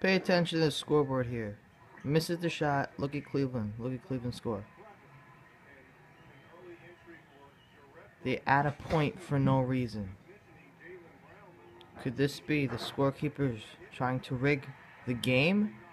pay attention to the scoreboard here. Misses the shot. Look at Cleveland. Look at Cleveland score. They add a point for no reason. Could this be the scorekeepers trying to rig the game?